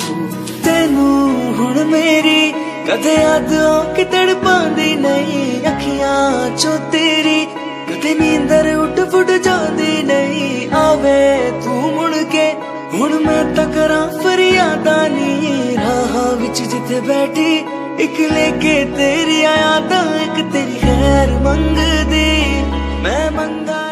तेनू हुण मेरी कदे याद आके तड़पांदी नहीं, अखियां चो तेरी कदे नींदर उठ फुट जांदी नहीं। आवे तू मुड़ के हुण मैं तां करां फरियादां नी, राह विच जिथे बैठी एक लेके तेरी यादां, एक तेरी खैर मंगदी मैं मंगा।